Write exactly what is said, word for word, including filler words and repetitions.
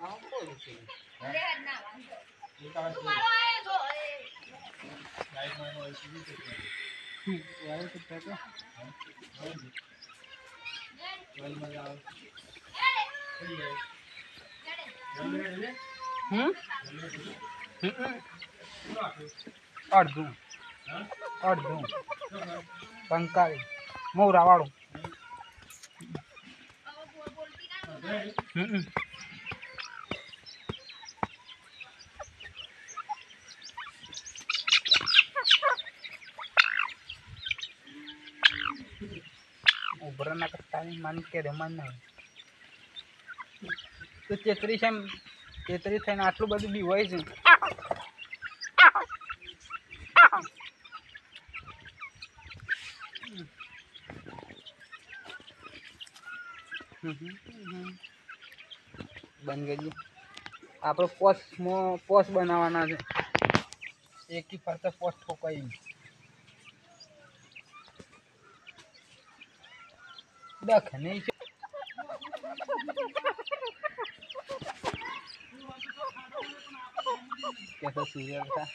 આમ બોલું છું લે ના વાંધો એ કામ તું મારો આયો છો એ લાઈટ માં હોય છે કે વાયર તો પેટો વેલ માં આવ થઈ જાય હમ અડધું અડધું કંકાળી મોરા વાળું હમ ઉભરા ના કરતા માન કે રમાન ના તો તેત્રીસ એમ તેત્રીસ થઈને આટલું બધું બી હોય છે બન ગઈ આપણે પોસ્ટ પોસ્ટ બનાવવાના છે એકી ફરતા પોસ્ટ ઠોકાઈ દખ નહીં છે कैसा सीरियल था